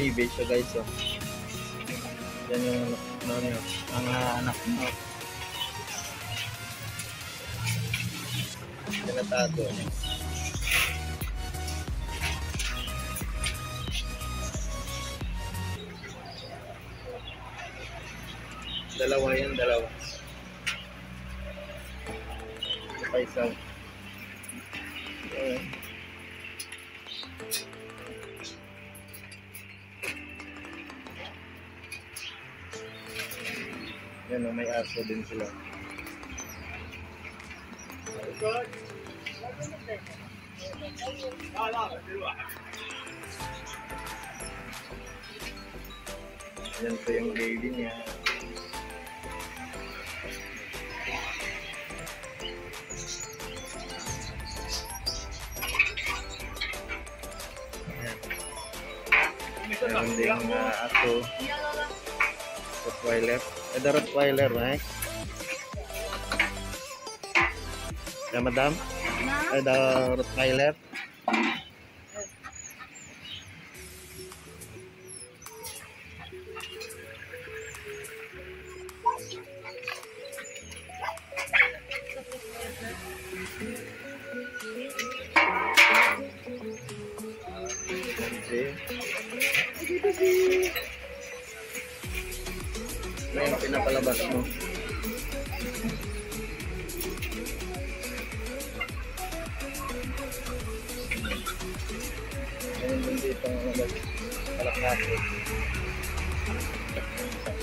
baby siya guys. Oh. Yan yung mga anak mo. Tinatago. Dalawa yan, dalawa. Ito pa isa. Yan, may aso din sila. Yan po yung baby niya. Meron ding aso. Rottweiler. Ada Rottweiler, right? Ya, madam? Ada Rottweiler. Ano yung pinapalabas mo? Ayun din dito ang palakasi.